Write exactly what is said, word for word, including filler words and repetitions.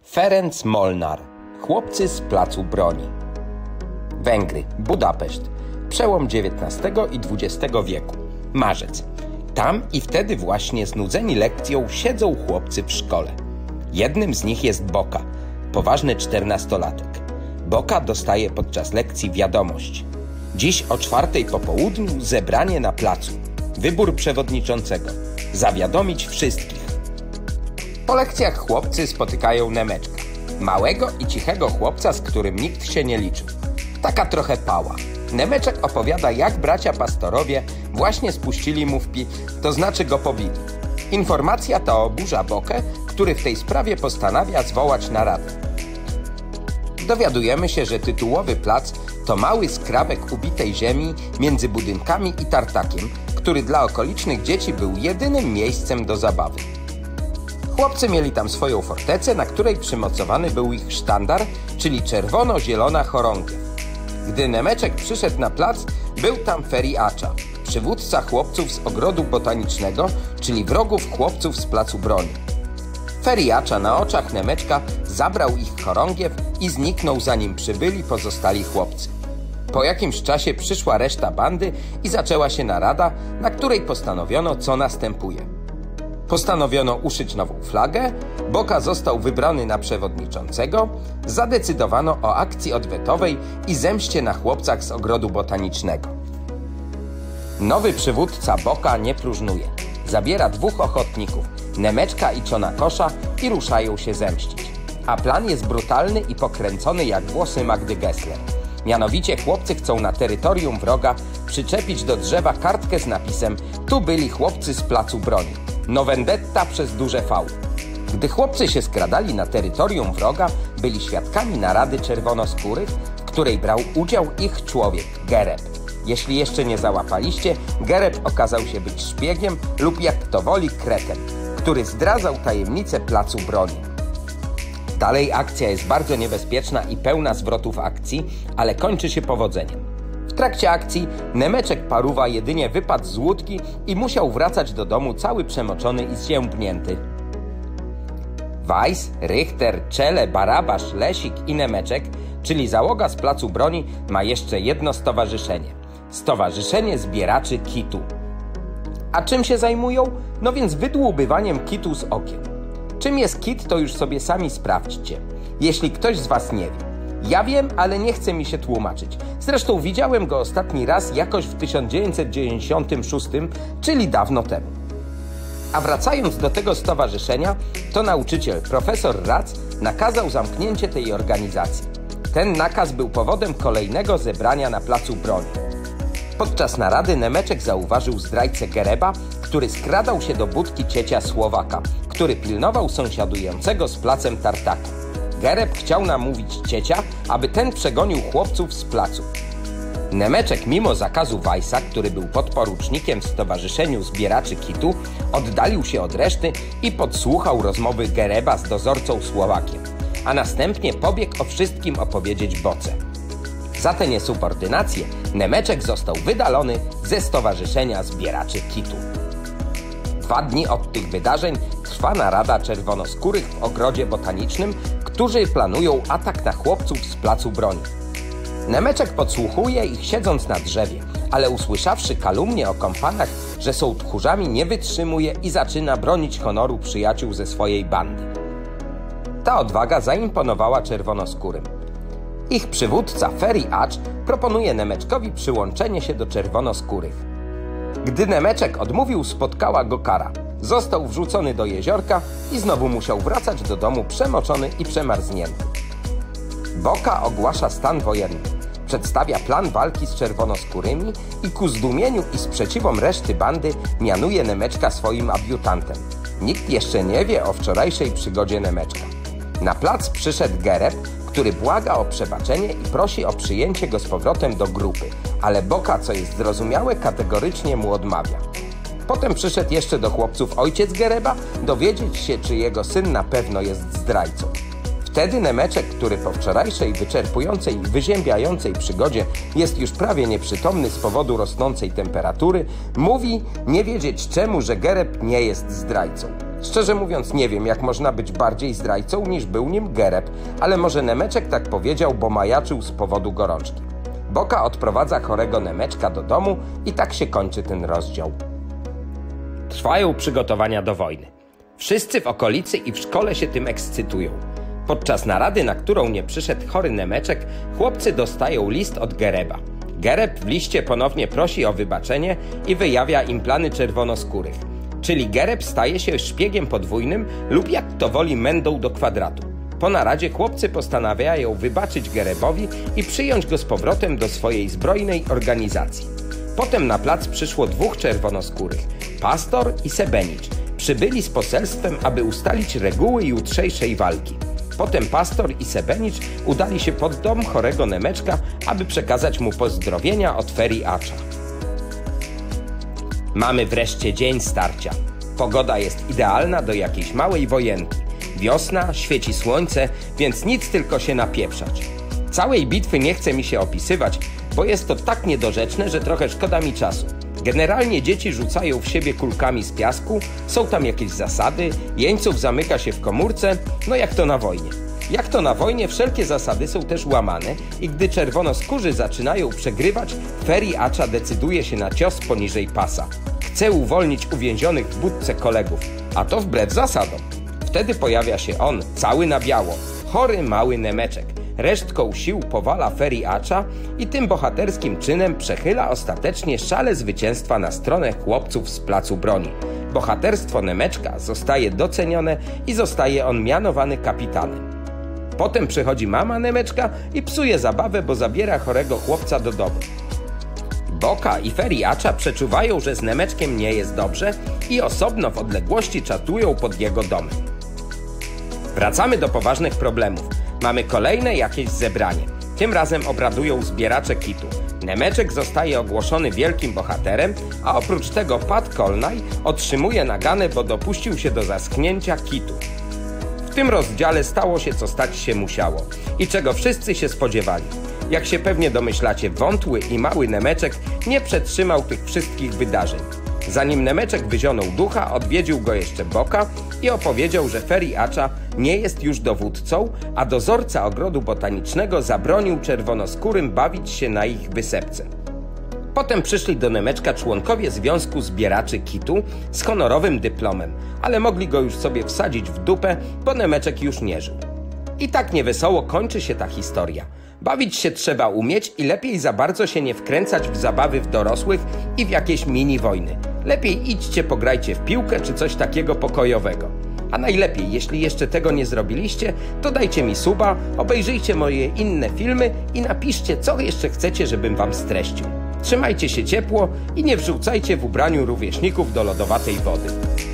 Ferenc Molnar. Chłopcy z placu broni. Węgry, Budapeszt. Przełom dziewiętnastego i dwudziestego wieku. Marzec. Tam i wtedy właśnie znudzeni lekcją siedzą chłopcy w szkole. Jednym z nich jest Boka, poważny czternastolatek. Boka dostaje podczas lekcji wiadomość. Dziś o czwartej po południu zebranie na placu. Wybór przewodniczącego. Zawiadomić wszystkich. Po lekcjach chłopcy spotykają Nemeczka. Małego i cichego chłopca, z którym nikt się nie liczył. Taka trochę pała. Nemeczek opowiada, jak bracia pastorowie właśnie spuścili mu w pi... to znaczy go pobili. Informacja ta oburza Bokę, który w tej sprawie postanawia zwołać naradę. Dowiadujemy się, że tytułowy plac to mały skrawek ubitej ziemi między budynkami i tartakiem, który dla okolicznych dzieci był jedynym miejscem do zabawy. Chłopcy mieli tam swoją fortecę, na której przymocowany był ich sztandar, czyli czerwono-zielona chorągiew. Gdy Nemeczek przyszedł na plac, był tam Feriacza, przywódca chłopców z ogrodu botanicznego, czyli wrogów chłopców z placu broni. Feriacza na oczach Nemeczka zabrał ich chorągiew i zniknął, zanim przybyli pozostali chłopcy. Po jakimś czasie przyszła reszta bandy i zaczęła się narada, na której postanowiono, co następuje. Postanowiono uszyć nową flagę, Boka został wybrany na przewodniczącego, zadecydowano o akcji odwetowej i zemście na chłopcach z ogrodu botanicznego. Nowy przywódca Boka nie próżnuje. Zabiera dwóch ochotników, Nemeczka i Czonakosza, i ruszają się zemścić. A plan jest brutalny i pokręcony jak włosy Magdy Gessler. Mianowicie chłopcy chcą na terytorium wroga przyczepić do drzewa kartkę z napisem „Tu byli chłopcy z placu broni. No vendetta przez duże V”. Gdy chłopcy się skradali na terytorium wroga, byli świadkami narady czerwonoskórych, w której brał udział ich człowiek, Gereb. Jeśli jeszcze nie załapaliście, Gereb okazał się być szpiegiem lub, jak kto woli, kretem, który zdradzał tajemnicę placu broni. Dalej akcja jest bardzo niebezpieczna i pełna zwrotów akcji, ale kończy się powodzeniem. W trakcie akcji Nemeczek Paruwa jedynie wypadł z łódki i musiał wracać do domu cały przemoczony i zziębnięty. Weiss, Richter, Czele, Barabasz, Lesik i Nemeczek, czyli załoga z placu broni, ma jeszcze jedno stowarzyszenie. Stowarzyszenie Zbieraczy Kitu. A czym się zajmują? No więc wydłubywaniem kitu z okien. Czym jest kit, to już sobie sami sprawdźcie, jeśli ktoś z was nie wie. Ja wiem, ale nie chce mi się tłumaczyć. Zresztą widziałem go ostatni raz jakoś w tysiąc dziewięćset dziewięćdziesiątym szóstym, czyli dawno temu. A wracając do tego stowarzyszenia, to nauczyciel, profesor Rac, nakazał zamknięcie tej organizacji. Ten nakaz był powodem kolejnego zebrania na placu broni. Podczas narady Nemeczek zauważył zdrajcę Gereba, który skradał się do budki ciecia Słowaka, który pilnował sąsiadującego z placem tartaku. Gereb chciał namówić ciecia, aby ten przegonił chłopców z placu. Nemeczek, mimo zakazu Weissa, który był podporucznikiem w Stowarzyszeniu Zbieraczy Kitu, oddalił się od reszty i podsłuchał rozmowy Gereba z dozorcą Słowakiem, a następnie pobiegł o wszystkim opowiedzieć Boce. Za tę niesubordynację Nemeczek został wydalony ze Stowarzyszenia Zbieraczy Kitu. Dwa dni od tych wydarzeń trwa narada czerwonoskórych w ogrodzie botanicznym, którzy planują atak na chłopców z placu broni. Nemeczek podsłuchuje ich siedząc na drzewie, ale usłyszawszy kalumnię o kompanach, że są tchórzami, nie wytrzymuje i zaczyna bronić honoru przyjaciół ze swojej bandy. Ta odwaga zaimponowała czerwonoskórym. Ich przywódca Feriacz proponuje Nemeczkowi przyłączenie się do czerwonoskórych. Gdy Nemeczek odmówił, spotkała go kara. Został wrzucony do jeziorka i znowu musiał wracać do domu przemoczony i przemarznięty. Boka ogłasza stan wojenny, przedstawia plan walki z czerwonoskórymi i ku zdumieniu i sprzeciwom reszty bandy mianuje Nemeczka swoim adiutantem. Nikt jeszcze nie wie o wczorajszej przygodzie Nemeczka. Na plac przyszedł Gereb, który błaga o przebaczenie i prosi o przyjęcie go z powrotem do grupy, ale Boka, co jest zrozumiałe, kategorycznie mu odmawia. Potem przyszedł jeszcze do chłopców ojciec Gereba dowiedzieć się, czy jego syn na pewno jest zdrajcą. Wtedy Nemeczek, który po wczorajszej wyczerpującej i wyziębiającej przygodzie jest już prawie nieprzytomny z powodu rosnącej temperatury, mówi nie wiedzieć czemu, że Gereb nie jest zdrajcą. Szczerze mówiąc nie wiem, jak można być bardziej zdrajcą niż był nim Gereb, ale może Nemeczek tak powiedział, bo majaczył z powodu gorączki. Boka odprowadza chorego Nemeczka do domu i tak się kończy ten rozdział. Trwają przygotowania do wojny. Wszyscy w okolicy i w szkole się tym ekscytują. Podczas narady, na którą nie przyszedł chory Nemeczek, chłopcy dostają list od Gereba. Gereb w liście ponownie prosi o wybaczenie i wyjawia im plany czerwonoskórych. Czyli Gereb staje się szpiegiem podwójnym lub jak kto woli mędą do kwadratu. Po naradzie chłopcy postanawiają wybaczyć Gerebowi i przyjąć go z powrotem do swojej zbrojnej organizacji. Potem na plac przyszło dwóch czerwonoskórych, Pastor i Sebenicz. Przybyli z poselstwem, aby ustalić reguły jutrzejszej walki. Potem Pastor i Sebenicz udali się pod dom chorego Nemeczka, aby przekazać mu pozdrowienia od Feri Acza. Mamy wreszcie dzień starcia. Pogoda jest idealna do jakiejś małej wojenki. Wiosna, świeci słońce, więc nic tylko się napieprzać. Całej bitwy nie chce mi się opisywać, bo jest to tak niedorzeczne, że trochę szkoda mi czasu. Generalnie dzieci rzucają w siebie kulkami z piasku, są tam jakieś zasady, jeńców zamyka się w komórce, no jak to na wojnie. Jak to na wojnie, wszelkie zasady są też łamane i gdy czerwonoskórzy zaczynają przegrywać, Feri Acza decyduje się na cios poniżej pasa. Chce uwolnić uwięzionych w budce kolegów, a to wbrew zasadom. Wtedy pojawia się on, cały na biało, chory mały Nemeczek. Resztką sił powala Feri Acza i tym bohaterskim czynem przechyla ostatecznie szale zwycięstwa na stronę chłopców z placu broni. Bohaterstwo Nemeczka zostaje docenione i zostaje on mianowany kapitanem. Potem przychodzi mama Nemeczka i psuje zabawę, bo zabiera chorego chłopca do domu. Boka i Feri Acza przeczuwają, że z Nemeczkiem nie jest dobrze i osobno w odległości czatują pod jego domem. Wracamy do poważnych problemów. Mamy kolejne jakieś zebranie. Tym razem obradują zbieracze kitu. Nemeczek zostaje ogłoszony wielkim bohaterem, a oprócz tego Pat Kolnaj otrzymuje naganę, bo dopuścił się do zaschnięcia kitu. W tym rozdziale stało się, co stać się musiało i czego wszyscy się spodziewali. Jak się pewnie domyślacie, wątły i mały Nemeczek nie przetrzymał tych wszystkich wydarzeń. Zanim Nemeczek wyzionął ducha, odwiedził go jeszcze Boka i opowiedział, że Feri Acza nie jest już dowódcą, a dozorca ogrodu botanicznego zabronił czerwonoskórym bawić się na ich wysepce. Potem przyszli do Nemeczka członkowie Związku Zbieraczy Kitu z honorowym dyplomem, ale mogli go już sobie wsadzić w dupę, bo Nemeczek już nie żył. I tak niewesoło kończy się ta historia. Bawić się trzeba umieć i lepiej za bardzo się nie wkręcać w zabawy w dorosłych i w jakieś mini wojny. Lepiej idźcie, pograjcie w piłkę czy coś takiego pokojowego. A najlepiej, jeśli jeszcze tego nie zrobiliście, to dajcie mi suba, obejrzyjcie moje inne filmy i napiszcie, co jeszcze chcecie, żebym wam streścił. Trzymajcie się ciepło i nie wrzucajcie w ubraniu rówieśników do lodowatej wody.